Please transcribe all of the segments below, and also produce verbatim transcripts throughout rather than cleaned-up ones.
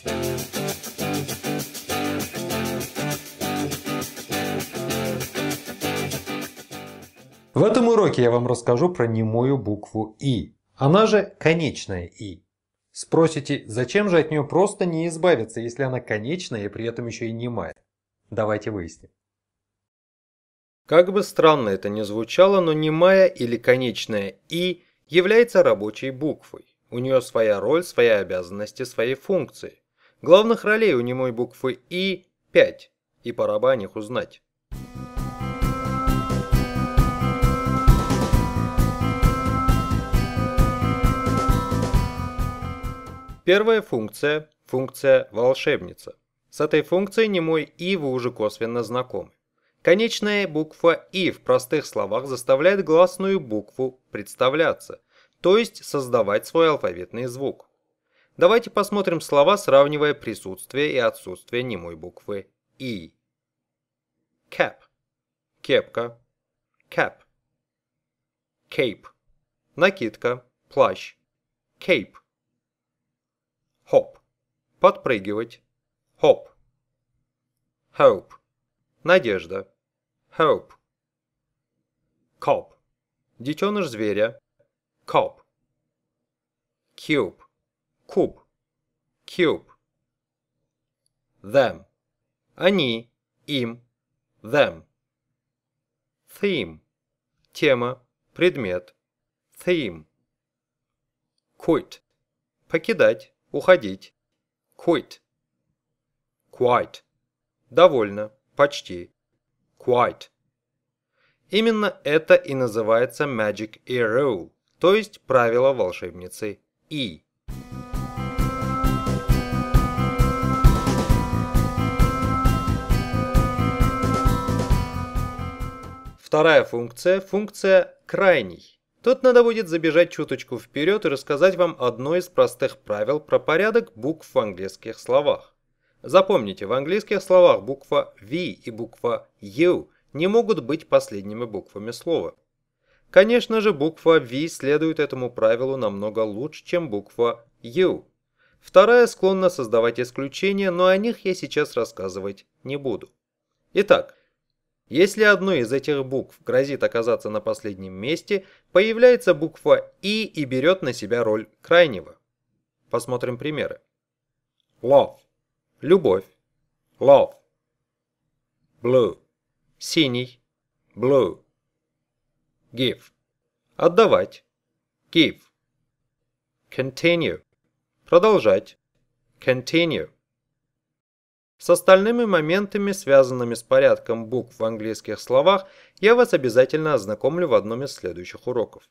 В этом уроке я вам расскажу про немую букву «и». Она же конечная «и». Спросите, зачем же от нее просто не избавиться, если она конечная и при этом еще и немая? Давайте выясним. Как бы странно это ни звучало, но немая или конечная «и» является рабочей буквой. У нее своя роль, свои обязанности, свои функции. Главных ролей у немой буквы «и» пять, и пора бы о них узнать. Первая функция – функция волшебница. С этой функцией немой «и» вы уже косвенно знакомы. Конечная буква «и» в простых словах заставляет гласную букву представляться, то есть создавать свой алфавитный звук. Давайте посмотрим слова, сравнивая присутствие и отсутствие немой буквы «и». Cap – кепка, cap. Cape – накидка, плащ, cape. Hop – подпрыгивать, hop. Hope – надежда, hope. Cop – детеныш зверя, cop. Cube – куб, cube. Them – они, им, them. Theme – тема, предмет, theme. Quit – покидать, уходить, quit. Quite – довольно, почти, quite. Именно это и называется magic e rule, то есть правило волшебницы «и». Вторая функция – функция крайний. Тут надо будет забежать чуточку вперед и рассказать вам одно из простых правил про порядок букв в английских словах. Запомните, в английских словах буква V и буква U не могут быть последними буквами слова. Конечно же, буква V следует этому правилу намного лучше, чем буква U. Вторая склонна создавать исключения, но о них я сейчас рассказывать не буду. Итак, если одной из этих букв грозит оказаться на последнем месте, появляется буква «и» и берет на себя роль крайнего. Посмотрим примеры. Love – любовь, love. Blue – синий, blue. Give – отдавать, give. Continue – продолжать, continue. С остальными моментами, связанными с порядком букв в английских словах, я вас обязательно ознакомлю в одном из следующих уроков.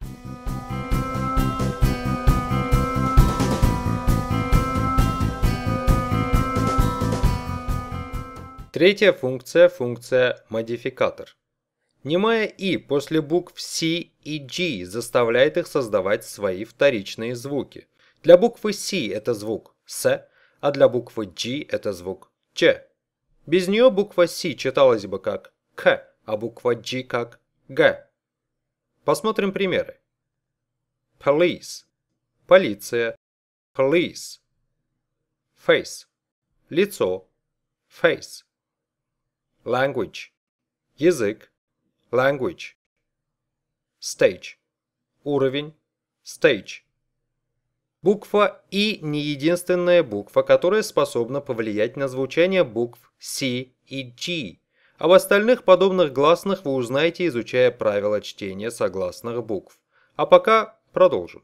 Третья функция – функция модификатор. Немая «и» после букв C и G заставляет их создавать свои вторичные звуки. Для буквы C это звук «с», а для буквы G это звук «ч». Без нее буква C читалась бы как «к», а буква G как «г». Посмотрим примеры. Police – полиция, police. Face – лицо, face. Language – язык, language. Stage – уровень, stage. Буква «и» не единственная буква, которая способна повлиять на звучание букв C и G. Об остальных подобных гласных вы узнаете, изучая правила чтения согласных букв. А пока продолжим.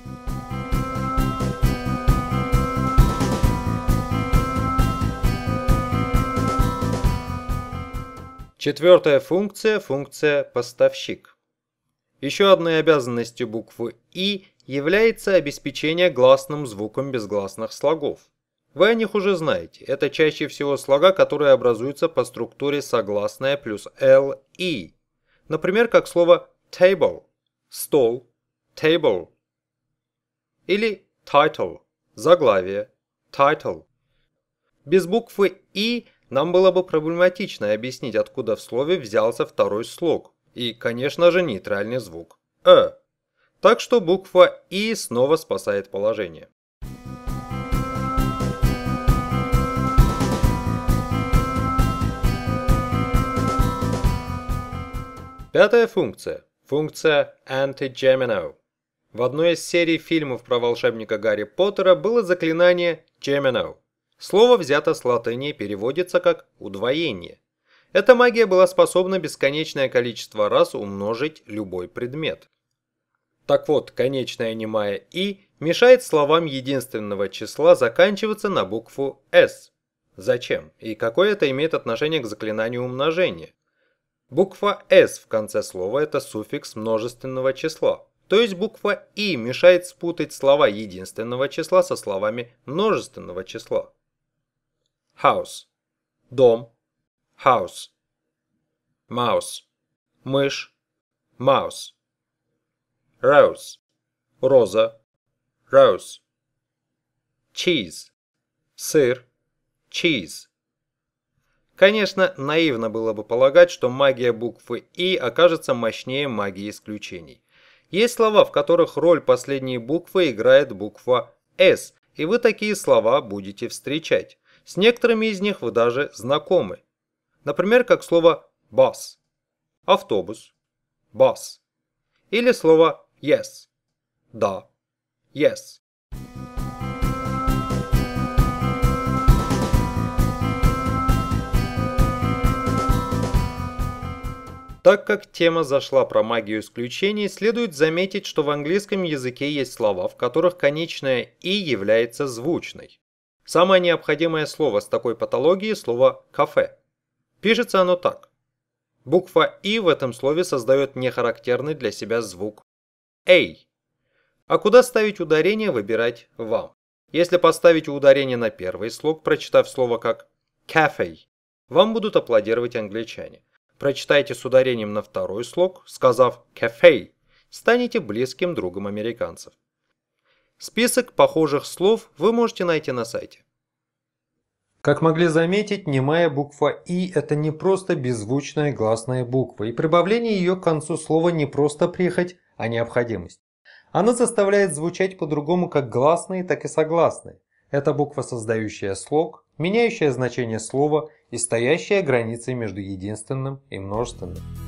Четвертая функция – функция поставщик. Еще одной обязанностью буквы «и» является обеспечение гласным звуком безгласных слогов. Вы о них уже знаете. Это чаще всего слога, которые образуются по структуре согласная плюс «л» «и». Например, как слово table – стол, table. Или title – заглавие, title. Без буквы «и» нам было бы проблематично объяснить, откуда в слове взялся второй слог. И, конечно же, нейтральный звук «э». Так что буква «и» снова спасает положение. Пятая функция. Функция Anti-Gemino. В одной из серий фильмов про волшебника Гарри Поттера было заклинание Gemino. Слово взято с латыни и переводится как «удвоение». Эта магия была способна бесконечное количество раз умножить любой предмет. Так вот, конечная немая «и» мешает словам единственного числа заканчиваться на букву «с». Зачем? И какое это имеет отношение к заклинанию умножения? Буква «с» в конце слова – это суффикс множественного числа. То есть буква «и» мешает спутать слова единственного числа со словами множественного числа. House – дом, house. Mouse – мышь, mouse. Rose – роза, rose. Cheese – сыр, cheese. Конечно, наивно было бы полагать, что магия буквы «и» окажется мощнее магии исключений. Есть слова, в которых роль последней буквы играет буква «с», и вы такие слова будете встречать. С некоторыми из них вы даже знакомы. Например, как слово bus – автобус, bus. Или слово yes – да, yes. Так как тема зашла про магию исключений, следует заметить, что в английском языке есть слова, в которых конечное «и» является звучной. Самое необходимое слово с такой патологией – слово «кафе». Пишется оно так. Буква «и» в этом слове создает нехарактерный для себя звук «a». А куда ставить ударение, выбирать вам. Если поставить ударение на первый слог, прочитав слово как «cafe», вам будут аплодировать англичане. Прочитайте с ударением на второй слог, сказав «cafe», станете близким другом американцев. Список похожих слов вы можете найти на сайте. Как могли заметить, немая буква «и» – это не просто беззвучная гласная буква, и прибавление ее к концу слова не просто прихоть, а необходимость. Она заставляет звучать по-другому как гласные, так и согласные. Это буква, создающая слог, меняющая значение слова и стоящая границей между единственным и множественным.